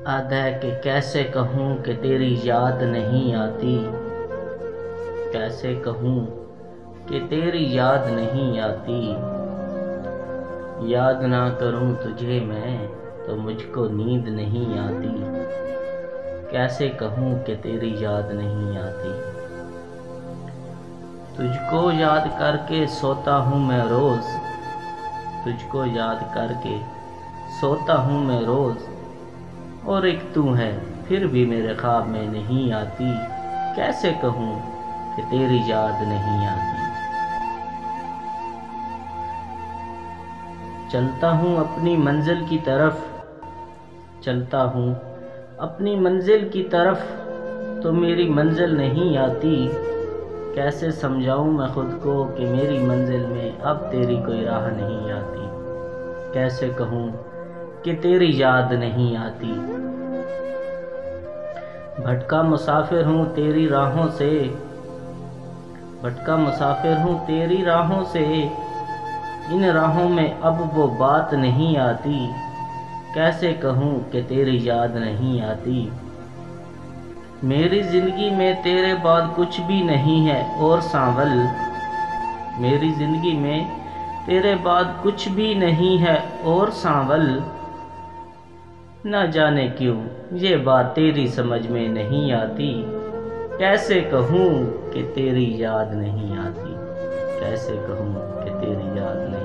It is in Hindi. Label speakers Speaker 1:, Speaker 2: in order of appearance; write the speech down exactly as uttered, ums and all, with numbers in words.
Speaker 1: आधा कि कैसे कहूँ कि तेरी याद नहीं आती, कैसे कहूँ कि तेरी याद नहीं आती। याद ना करूँ तुझे मैं तो मुझको नींद नहीं आती, कैसे कहूँ कि तेरी याद नहीं आती। तुझको याद करके सोता हूँ मैं रोज़, तुझको याद करके सोता हूँ मैं रोज़, और एक तू है फिर भी मेरे ख्वाब में नहीं आती, कैसे कहूँ कि तेरी याद नहीं आती। चलता हूँ अपनी मंजिल की तरफ, चलता हूँ अपनी मंजिल की तरफ, तो मेरी मंजिल नहीं आती, कैसे समझाऊँ मैं खुद को कि मेरी मंजिल में अब तेरी कोई राह नहीं आती, कैसे कहूँ कि तेरी याद नहीं आती। भटका मुसाफिर हूँ तेरी राहों से, भटका मुसाफिर हूँ तेरी राहों से, इन राहों में अब वो बात नहीं आती, कैसे कहूँ कि तेरी याद नहीं आती। मेरी ज़िंदगी में तेरे बाद कुछ भी नहीं है और सांवल, मेरी ज़िंदगी में तेरे बाद कुछ भी नहीं है और सांवल, न जाने क्यों ये बात तेरी समझ में नहीं आती, कैसे कहूँ कि तेरी याद नहीं आती, कैसे कहूँ कि तेरी याद नहीं